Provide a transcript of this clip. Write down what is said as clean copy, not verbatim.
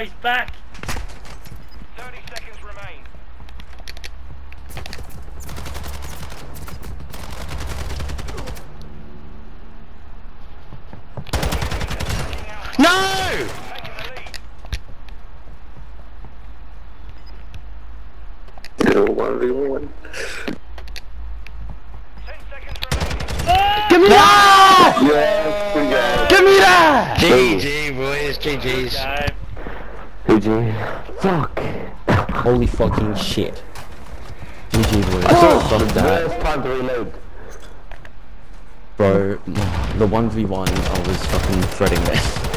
he's back. 30 seconds remain. No! Still 1v1. 10 seconds remaining. Give me that! Yes, we got it. Give me that! GG boys, GG's. GG. Fuck. Holy fucking shit. GG boys. Fuck that. Worst time to reload. Bro, the 1v1 I was fucking threading there.